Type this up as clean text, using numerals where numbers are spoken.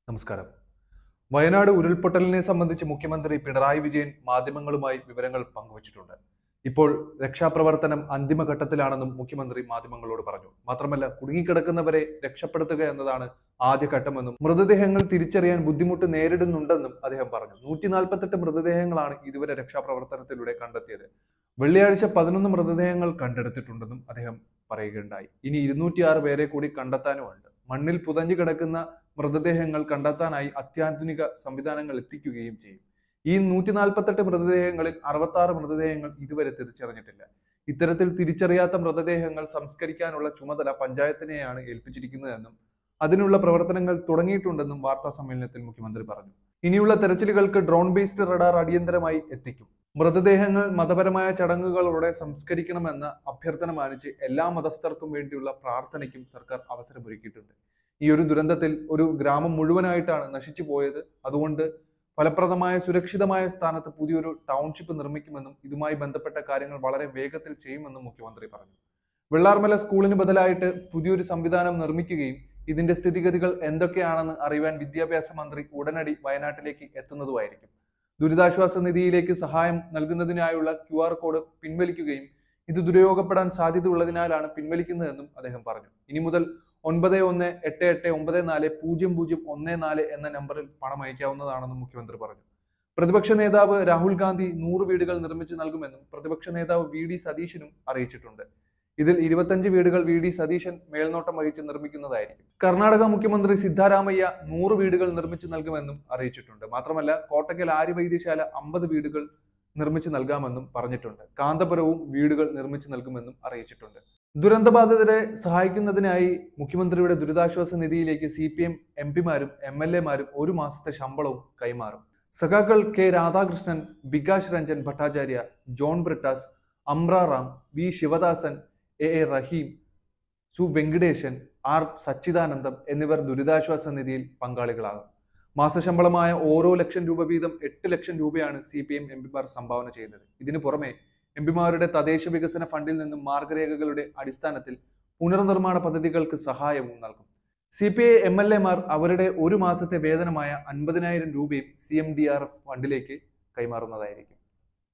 നമസ്കാരം. വയനാട് ഉരുൾപൊട്ടലിനെ സംബന്ധിച്ച് മുഖ്യമന്ത്രി പിണറായി വിജയൻ മാധ്യമങ്ങളുമായി വിവരങ്ങൾ പങ്കുവച്ചിട്ടുണ്ട്. ഇപ്പോൾ രക്ഷാപ്രവർത്തനം അന്തിമഘട്ടത്തിലാണെന്നും മുഖ്യമന്ത്രി മാധ്യമങ്ങളോട് പറഞ്ഞു. മാത്രമല്ല, കുടുങ്ങിക്കിടക്കുന്നവരെ രക്ഷപ്പെടുത്തുക എന്നതാണ് ആദ്യഘട്ടമെന്നും മൃതദേഹങ്ങൾ തിരിച്ചറിയാൻ ബുദ്ധിമുട്ട് നേരിടുന്നുണ്ടെന്നും അദ്ദേഹം പറഞ്ഞു. 148 മൃതദേഹങ്ങളാണ് ഇതുവരെ രക്ഷാപ്രവർത്തനത്തിലൂടെ കണ്ടെത്തിയത്. വെള്ളിയാഴ്ച 11 മൃതദേഹങ്ങൾ കണ്ടെടുത്തിട്ടുണ്ടെന്നും അദ്ദേഹം പറയുകയുണ്ടായി. ഇനി 206 പേരെ കൂടി കണ്ടെത്താനുമുണ്ട്. മണ്ണിൽ പുതഞ്ഞു കിടക്കുന്ന മൃതദേഹങ്ങൾ കണ്ടെത്താനായി അത്യാധുനിക സംവിധാനങ്ങൾ എത്തിക്കുകയും ചെയ്യും. ഈ 148 മൃതദേഹങ്ങളിൽ 66 മൃതദേഹങ്ങൾ ഇതുവരെ തിരിച്ചറിഞ്ഞിട്ടില്ല. ഇത്തരത്തിൽ തിരിച്ചറിയാത്ത മൃതദേഹങ്ങൾ സംസ്കരിക്കാനുള്ള ചുമതല പഞ്ചായത്തിനെയാണ് ഏൽപ്പിച്ചിരിക്കുന്നതെന്നും അതിനുള്ള പ്രവർത്തനങ്ങൾ തുടങ്ങിയിട്ടുണ്ടെന്നും വാർത്താ സമ്മേളനത്തിൽ മുഖ്യമന്ത്രി പറഞ്ഞു. ഇനിയുള്ള തെരച്ചിലുകൾക്ക് ഡ്രോൺ ബേസ്ഡ് റഡാർ അടിയന്തരമായി എത്തിക്കും. മൃതദേഹങ്ങൾ മതപരമായ ചടങ്ങുകളോടെ സംസ്കരിക്കണമെന്ന അഭ്യർത്ഥന മാനിച്ച് എല്ലാ മതസ്ഥർക്കും വേണ്ടിയുള്ള പ്രാർത്ഥനയ്ക്കും സർക്കാർ അവസരമൊരുക്കിയിട്ടുണ്ട്. ഈ ഒരു ദുരന്തത്തിൽ ഒരു ഗ്രാമം മുഴുവനായിട്ടാണ് നശിച്ചു പോയത്. അതുകൊണ്ട് ഫലപ്രദമായ സുരക്ഷിതമായ സ്ഥാനത്ത് പുതിയൊരു ടൗൺഷിപ്പ് നിർമ്മിക്കുമെന്നും ഇതുമായി ബന്ധപ്പെട്ട കാര്യങ്ങൾ വളരെ വേഗത്തിൽ ചെയ്യുമെന്നും മുഖ്യമന്ത്രി പറഞ്ഞു. വെള്ളാർമല സ്കൂളിന് ബദലായിട്ട് പുതിയൊരു സംവിധാനം നിർമ്മിക്കുകയും ഇതിന്റെ സ്ഥിതിഗതികൾ എന്തൊക്കെയാണെന്ന് അറിയുവാൻ വിദ്യാഭ്യാസ മന്ത്രി ഉടനടി വയനാട്ടിലേക്ക് എത്തുന്നതുമായിരിക്കും. ദുരിതാശ്വാസ നിധിയിലേക്ക് സഹായം നൽകുന്നതിനായുള്ള QR കോഡ് പിൻവലിക്കുകയും ഇത് ദുരുപയോഗപ്പെടാൻ സാധ്യതയുള്ളതിനാലാണ് പിൻവലിക്കുന്നതെന്നും അദ്ദേഹം പറഞ്ഞു. ഇനി മുതൽ 9188940014 എന്ന നമ്പറിൽ പണം അയക്കാവുന്നതാണെന്നും മുഖ്യമന്ത്രി പറഞ്ഞു. പ്രതിപക്ഷ നേതാവ് രാഹുൽ ഗാന്ധി 100 വീടുകൾ നിർമ്മിച്ചു നൽകുമെന്നും പ്രതിപക്ഷ നേതാവ് VD സതീശനും അറിയിച്ചിട്ടുണ്ട്. ഇതിൽ 25 വീടുകൾ VD സതീശൻ മേൽനോട്ടം വഹിച്ച് നിർമ്മിക്കുന്നതായിരിക്കും. കർണാടക മുഖ്യമന്ത്രി സിദ്ധാരാമയ്യ 100 വീടുകൾ നിർമ്മിച്ചു നൽകുമെന്നും അറിയിച്ചിട്ടുണ്ട്. മാത്രമല്ല, കോട്ടക്കൽ ആര്യവൈദ്യശാല 50 വീടുകൾ നിർമ്മിച്ചു നൽകാമെന്നും പറഞ്ഞിട്ടുണ്ട്. കാന്തപുരവും വീടുകൾ നിർമ്മിച്ചു നൽകുമെന്നും അറിയിച്ചിട്ടുണ്ട്. ദുരന്തബാധിതരെ സഹായിക്കുന്നതിനായി മുഖ്യമന്ത്രിയുടെ ദുരിതാശ്വാസ നിധിയിലേക്ക് CPM MP-മാരും MLA മാരും 1 മാസത്തെ ശമ്പളവും കൈമാറും. സഖാക്കൾ K Radhakrishnan, Bikash Ranjan Bhattacharya, John Brittas, Amra Ram, V Sivadasan, A റഹീം, സു വെങ്കടേശൻ, R സച്ചിദാനന്ദം എന്നിവർ ദുരിതാശ്വാസ നിധിയിൽ പങ്കാളികളാകും. മാസശമ്പളമായ ഓരോ ലക്ഷം രൂപ വീതം 8 ലക്ഷം രൂപയാണ് CPM MP-മാർ സംഭാവന ചെയ്യുന്നത്. ഇതിനു പുറമെ MP-മാരുടെ തദ്ദേശ വികസന ഫണ്ടിൽ നിന്നും മാർഗരേഖകളുടെ അടിസ്ഥാനത്തിൽ പുനർനിർമ്മാണ പദ്ധതികൾക്ക് സഹായവും നൽകും. CPI MLA-മാർ അവരുടെ 1 മാസത്തെ വേതനമായ 50,000 രൂപയും CMDRF ഫണ്ടിലേക്ക് കൈമാറുന്നതായിരിക്കും.